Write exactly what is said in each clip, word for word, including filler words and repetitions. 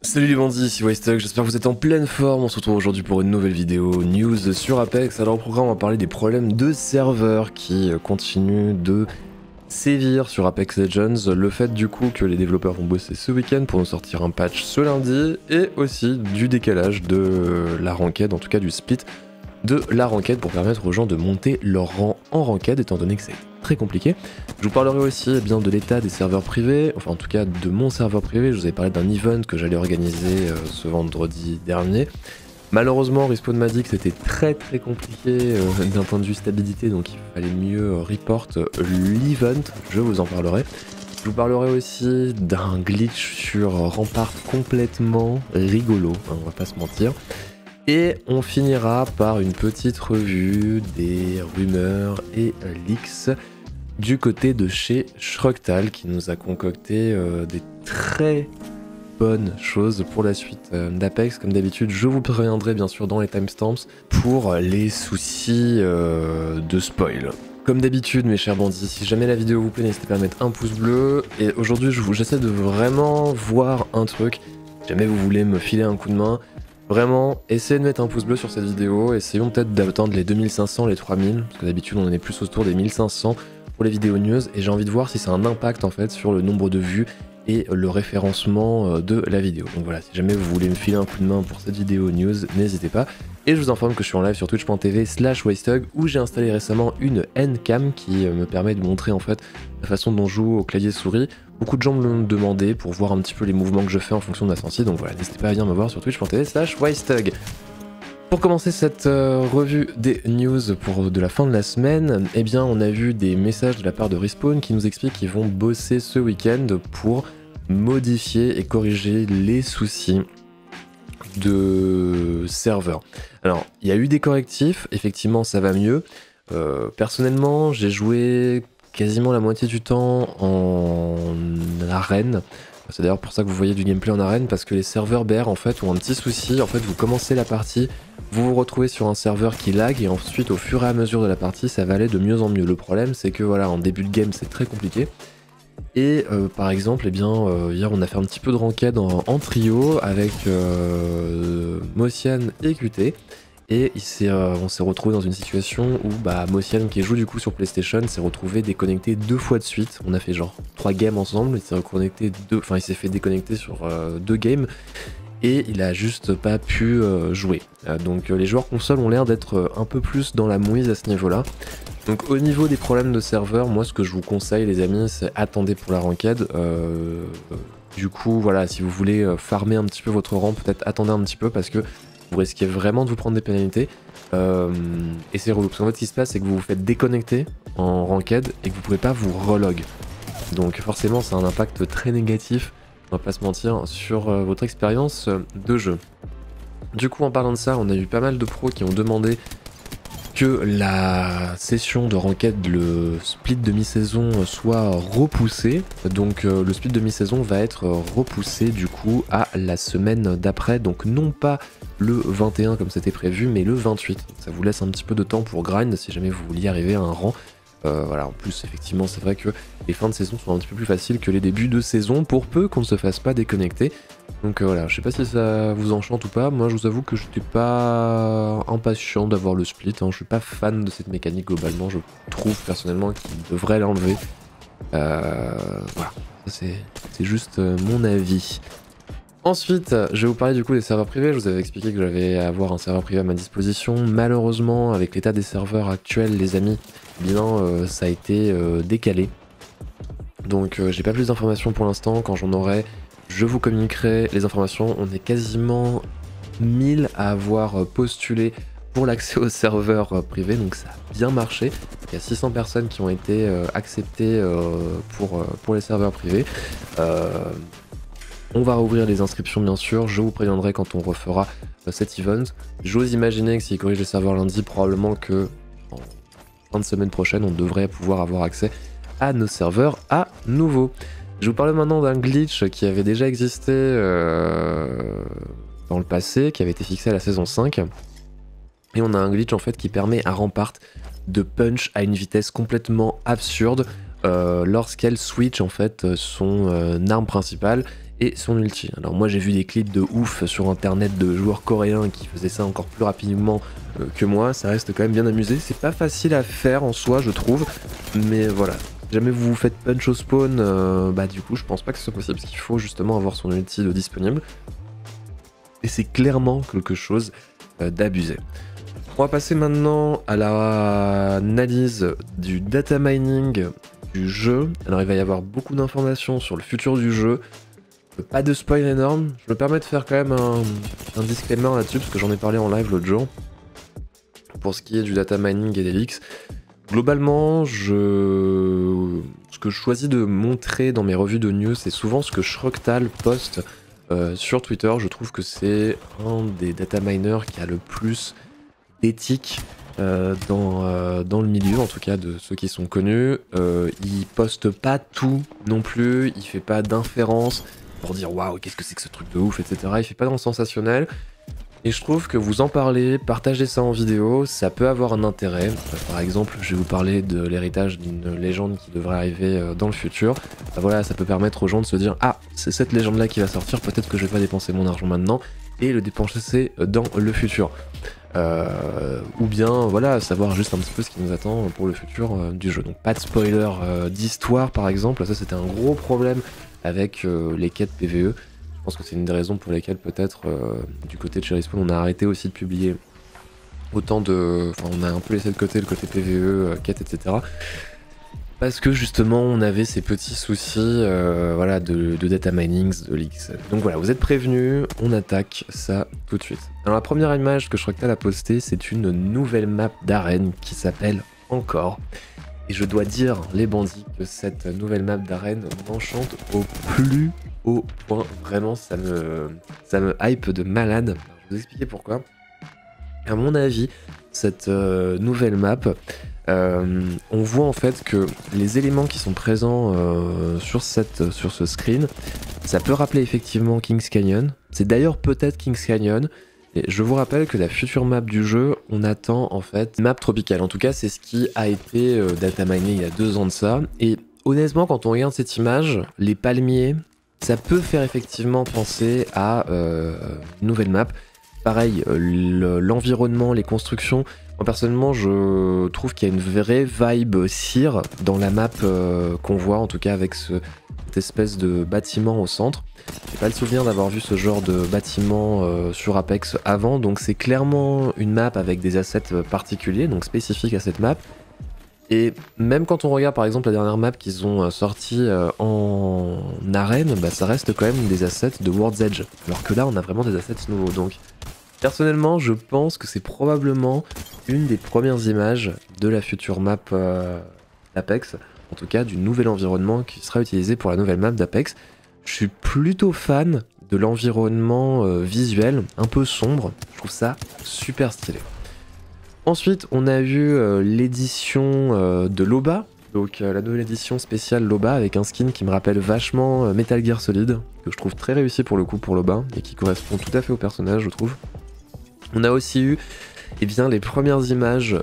Salut les bandits, ici Westug, j'espère que vous êtes en pleine forme. On se retrouve aujourd'hui pour une nouvelle vidéo news sur Apex. Alors au programme, on va parler des problèmes de serveurs qui continuent de sévir sur Apex Legends. Le fait du coup que les développeurs vont bosser ce week-end pour nous sortir un patch ce lundi, et aussi du décalage de la ranked, en tout cas du split de la ranked pour permettre aux gens de monter leur rang en ranked, étant donné que c'est très compliqué. Je vous parlerai aussi eh bien, de l'état des serveurs privés, enfin en tout cas de mon serveur privé. Je vous avais parlé d'un event que j'allais organiser euh, ce vendredi dernier. Malheureusement, Respawn m'a dit que c'était très très compliqué euh, d'un point de vue stabilité, donc il fallait mieux euh, report euh, l'event, je vous en parlerai. Je vous parlerai aussi d'un glitch sur Rampart complètement rigolo, hein, on va pas se mentir. Et on finira par une petite revue des rumeurs et leaks du côté de chez Shrugtal qui nous a concocté euh, des très bonnes choses pour la suite euh, d'Apex. Comme d'habitude, je vous préviendrai bien sûr dans les timestamps pour les soucis euh, de spoil. Comme d'habitude mes chers bandits, si jamais la vidéo vous plaît, n'hésitez pas à mettre un pouce bleu. Et aujourd'hui j'essaie de vraiment voir un truc. Si jamais vous voulez me filer un coup de main, vraiment, essayez de mettre un pouce bleu sur cette vidéo, essayons peut-être d'atteindre les deux mille cinq cents, les trois mille, parce que d'habitude on en est plus autour des mille cinq cents pour les vidéos news, et j'ai envie de voir si ça a un impact en fait sur le nombre de vues et le référencement de la vidéo. Donc voilà, si jamais vous voulez me filer un coup de main pour cette vidéo news, n'hésitez pas. Et je vous informe que je suis en live sur twitch point tv slash wastug où j'ai installé récemment une N-Cam qui me permet de montrer en fait la façon dont je joue au clavier souris. Beaucoup de gens me l'ont demandé pour voir un petit peu les mouvements que je fais en fonction de la sensi, donc voilà, n'hésitez pas à venir me voir sur twitch point tv slash wastug. Pour commencer cette euh, revue des news pour de la fin de la semaine, eh bien on a vu des messages de la part de Respawn qui nous expliquent qu'ils vont bosser ce week-end pour modifier et corriger les soucis de serveur. Alors il y a eu des correctifs, effectivement ça va mieux. Euh, personnellement j'ai joué quasiment la moitié du temps en arène. C'est d'ailleurs pour ça que vous voyez du gameplay en arène, parce que les serveurs B R en fait ont un petit souci. En fait vous commencez la partie, vous vous retrouvez sur un serveur qui lag, et ensuite au fur et à mesure de la partie ça va aller de mieux en mieux. Le problème c'est que voilà, en début de game c'est très compliqué. Et euh, par exemple, eh bien, euh, hier on a fait un petit peu de ranked en, en trio avec euh, Mossian et Q T. Et il euh, on s'est retrouvé dans une situation où bah, Mossian, qui joue du coup sur PlayStation, s'est retrouvé déconnecté deux fois de suite. On a fait genre trois games ensemble, il s'est reconnecté deux, enfin il s'est fait déconnecter sur euh, deux games. Et il a juste pas pu euh, jouer. Euh, donc euh, les joueurs console ont l'air d'être euh, un peu plus dans la mouise à ce niveau-là. Donc au niveau des problèmes de serveur, moi ce que je vous conseille les amis, c'est attendez pour la ranked. Euh, du coup voilà, si vous voulez farmer un petit peu votre rang, peut-être attendez un petit peu parce que vous risquez vraiment de vous prendre des pénalités. Euh, et c'est relou, parce qu'en fait ce qui se passe c'est que vous vous faites déconnecter en ranked et que vous pouvez pas vous relog. Donc forcément ça a un impact très négatif, on va pas se mentir, sur euh, votre expérience de jeu. Du coup en parlant de ça, on a eu pas mal de pros qui ont demandé que la session de ranked, le split de mi-saison soit repoussé. Donc euh, le split de mi-saison va être repoussé du coup à la semaine d'après, donc non pas le vingt et un comme c'était prévu, mais le vingt-huit. Ça vous laisse un petit peu de temps pour grind si jamais vous vouliez arriver à un rang. Euh, voilà, en plus effectivement c'est vrai que les fins de saison sont un petit peu plus faciles que les débuts de saison, pour peu qu'on ne se fasse pas déconnecter. Donc euh, voilà, je sais pas si ça vous enchante ou pas, moi je vous avoue que j'étais pas impatient d'avoir le split, hein. Je suis pas fan de cette mécanique globalement, je trouve personnellement qu'il devrait l'enlever. Euh, voilà, c'est juste euh, mon avis. Ensuite, je vais vous parler du coup des serveurs privés. Je vous avais expliqué que j'allais avoir un serveur privé à ma disposition. Malheureusement, avec l'état des serveurs actuels, les amis, eh bien euh, ça a été euh, décalé. Donc euh, j'ai pas plus d'informations pour l'instant. Quand j'en aurai, je vous communiquerai les informations. On est quasiment mille à avoir postulé pour l'accès au serveur euh, privé, donc ça a bien marché. Il y a six cents personnes qui ont été euh, acceptées euh, pour, euh, pour les serveurs privés. Euh, On va rouvrir les inscriptions bien sûr, je vous préviendrai quand on refera euh, cet event. J'ose imaginer que s'ils corrigent les serveurs lundi, probablement que en fin de semaine prochaine, on devrait pouvoir avoir accès à nos serveurs à nouveau. Je vous parle maintenant d'un glitch qui avait déjà existé euh, dans le passé, qui avait été fixé à la saison cinq. Et on a un glitch en fait qui permet à Rampart de punch à une vitesse complètement absurde. Euh, lorsqu'elle switch en fait son euh, arme principale, et son ulti. Alors moi j'ai vu des clips de ouf sur internet de joueurs coréens qui faisaient ça encore plus rapidement euh, que moi, ça reste quand même bien amusé. C'est pas facile à faire en soi je trouve, mais voilà. Si jamais vous vous faites punch au spawn, euh, bah du coup je pense pas que ce soit possible, parce qu'il faut justement avoir son ulti de disponible. Et c'est clairement quelque chose euh, d'abusé. On va passer maintenant à l'analyse du data mining du jeu. Alors il va y avoir beaucoup d'informations sur le futur du jeu. Pas de spoil énorme. Je me permets de faire quand même un, un disclaimer là-dessus parce que j'en ai parlé en live l'autre jour. Pour ce qui est du data mining et des leaks. Globalement, je... ce que je choisis de montrer dans mes revues de news, c'est souvent ce que Shroctal poste euh, sur Twitter. Je trouve que c'est un des data miners qui a le plus d'éthique euh, dans, euh, dans le milieu, en tout cas de ceux qui sont connus. Euh, il poste pas tout non plus, il fait pas d'inférence pour dire waouh, qu'est-ce que c'est que ce truc de ouf, et cetera. Il fait pas dans le sensationnel. Et je trouve que vous en parlez, partagez ça en vidéo, ça peut avoir un intérêt. Euh, par exemple, je vais vous parler de l'héritage d'une légende qui devrait arriver euh, dans le futur. Bah voilà, ça peut permettre aux gens de se dire ah, c'est cette légende-là qui va sortir, peut-être que je vais pas dépenser mon argent maintenant et le dépenser dans le futur. Euh, ou bien voilà, savoir juste un petit peu ce qui nous attend pour le futur euh, du jeu. Donc pas de spoiler euh, d'histoire par exemple, ça c'était un gros problème avec euh, les quêtes P V E. Je pense que c'est une des raisons pour lesquelles peut-être euh, du côté de Cherry Spawn on a arrêté aussi de publier autant de... Enfin on a un peu laissé de côté le côté P V E, euh, quêtes, et cetera. Parce que justement on avait ces petits soucis euh, voilà, de, de data mining, de leaks. Donc voilà, vous êtes prévenus, on attaque ça tout de suite. Alors la première image que Shroctal a postée, c'est une nouvelle map d'arène qui s'appelle Encore. Et je dois dire, les bandits, que cette nouvelle map d'arène m'enchante au plus haut point. Vraiment, ça me, ça me hype de malade. Alors, je vais vous expliquer pourquoi. À mon avis, cette euh, nouvelle map... Euh, on voit en fait que les éléments qui sont présents euh, sur, cette, sur ce screen, ça peut rappeler effectivement Kings Canyon. C'est d'ailleurs peut-être Kings Canyon. Et je vous rappelle que la future map du jeu, on attend en fait une map tropicale. En tout cas, c'est ce qui a été euh, data miné il y a deux ans de ça. Et honnêtement, quand on regarde cette image, les palmiers, ça peut faire effectivement penser à euh, une nouvelle map. Pareil, euh, l'environnement, les constructions. Moi personnellement je trouve qu'il y a une vraie vibe cire dans la map euh, qu'on voit, en tout cas avec ce, cette espèce de bâtiment au centre. J'ai pas le souvenir d'avoir vu ce genre de bâtiment euh, sur Apex avant, donc c'est clairement une map avec des assets particuliers, donc spécifiques à cette map. Et même quand on regarde par exemple la dernière map qu'ils ont sortie euh, en arène, bah, ça reste quand même des assets de World's Edge, alors que là on a vraiment des assets nouveaux. Donc personnellement, je pense que c'est probablement une des premières images de la future map euh, d'Apex, en tout cas du nouvel environnement qui sera utilisé pour la nouvelle map d'Apex. Je suis plutôt fan de l'environnement euh, visuel, un peu sombre, je trouve ça super stylé. Ensuite, on a eu euh, l'édition euh, de Loba, donc euh, la nouvelle édition spéciale Loba avec un skin qui me rappelle vachement euh, Metal Gear Solid, que je trouve très réussi pour le coup pour Loba, et qui correspond tout à fait au personnage, je trouve. On a aussi eu eh bien, les premières images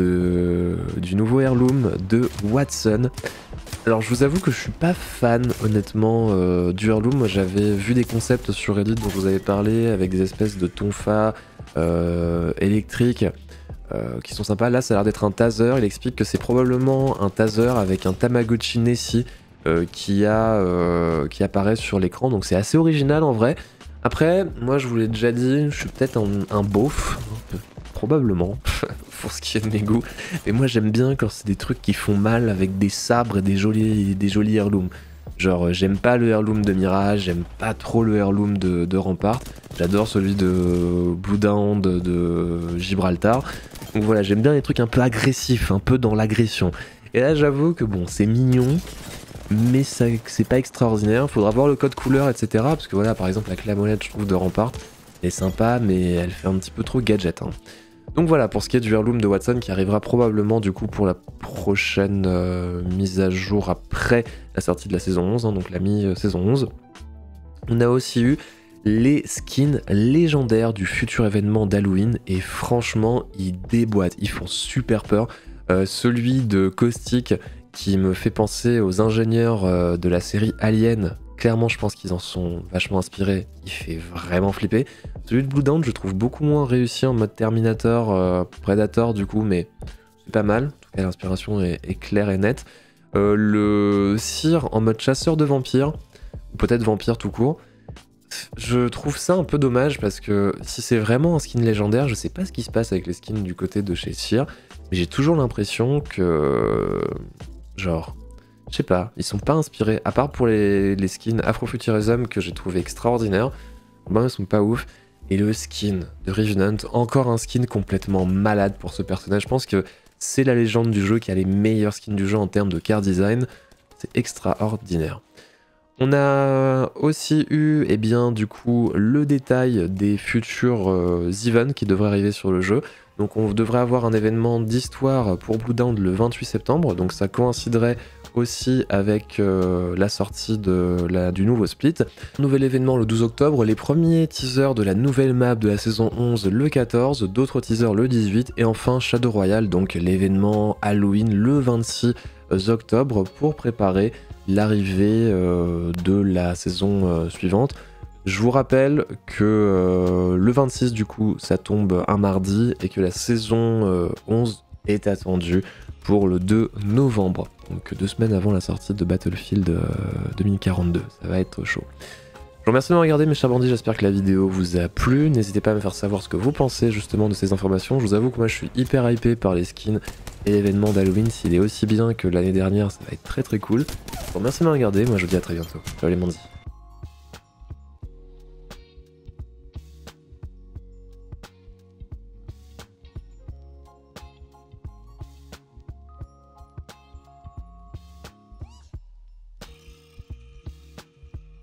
de, du nouveau Heirloom de Wattson. Alors je vous avoue que je suis pas fan honnêtement euh, du Heirloom. Moi j'avais vu des concepts sur Reddit dont je vous avais parlé avec des espèces de tonfa euh, électriques euh, qui sont sympas. Là ça a l'air d'être un taser. Il explique que c'est probablement un taser avec un Tamagotchi Nessie euh, qui, a, euh, qui apparaît sur l'écran. Donc c'est assez original en vrai. Après, moi je vous l'ai déjà dit, je suis peut-être un, un beauf, probablement, pour ce qui est de mes goûts. Mais moi j'aime bien quand c'est des trucs qui font mal avec des sabres et des jolis, des jolis heirlooms. Genre j'aime pas le heirloom de Mirage, j'aime pas trop le heirloom de, de Rampart. J'adore celui de Blue Down, de, de Gibraltar. Donc voilà, j'aime bien les trucs un peu agressifs, un peu dans l'agression. Et là j'avoue que bon, c'est mignon. Mais c'est pas extraordinaire, faudra voir le code couleur, et cetera. Parce que voilà, par exemple, la clé à molette, je trouve, de Rampart, elle est sympa, mais elle fait un petit peu trop gadget. Hein. Donc voilà, pour ce qui est du Heirloom de Wattson, qui arrivera probablement, du coup, pour la prochaine euh, mise à jour après la sortie de la saison onze, hein, donc la mi-saison onze. On a aussi eu les skins légendaires du futur événement d'Halloween, et franchement, ils déboîtent, ils font super peur. Euh, celui de Caustic, qui me fait penser aux ingénieurs euh, de la série Alien clairement je pense qu'ils en sont vachement inspirés, il fait vraiment flipper. Celui de Blue Down je trouve beaucoup moins réussi en mode Terminator, euh, Predator du coup, mais c'est pas mal, en tout cas l'inspiration est, est claire et nette. Euh, le Seer en mode chasseur de vampires, ou peut-être vampire tout court, je trouve ça un peu dommage parce que si c'est vraiment un skin légendaire, je sais pas ce qui se passe avec les skins du côté de chez Seer, mais j'ai toujours l'impression que... genre... je sais pas, ils sont pas inspirés, à part pour les, les skins Afrofuturism que j'ai trouvé extraordinaires, ben ils sont pas ouf. Et le skin de Revenant, encore un skin complètement malade pour ce personnage, je pense que c'est la légende du jeu qui a les meilleurs skins du jeu en termes de car design, c'est extraordinaire. On a aussi eu, eh bien, du coup, le détail des futurs euh, events qui devraient arriver sur le jeu. Donc on devrait avoir un événement d'histoire pour Blue Down le vingt-huit septembre, donc ça coïnciderait aussi avec euh, la sortie de la, du nouveau split. Nouvel événement le douze octobre, les premiers teasers de la nouvelle map de la saison onze le quatorze, d'autres teasers le dix-huit, et enfin Shadow Royale, donc l'événement Halloween le vingt-six octobre pour préparer l'arrivée euh, de la saison euh, suivante. Je vous rappelle que euh, le vingt-six du coup ça tombe un mardi et que la saison euh, onze est attendue pour le deux novembre, donc deux semaines avant la sortie de Battlefield euh, deux mille quarante-deux, ça va être chaud. Je vous remercie de m'avoir regardé mes chers bandits, j'espère que la vidéo vous a plu, n'hésitez pas à me faire savoir ce que vous pensez justement de ces informations. Je vous avoue que moi je suis hyper hypé par les skins et l'événement d'Halloween, s'il est aussi bien que l'année dernière ça va être très très cool. Je vous remercie de m'avoir regardé, moi je vous dis à très bientôt, ciao les bandits.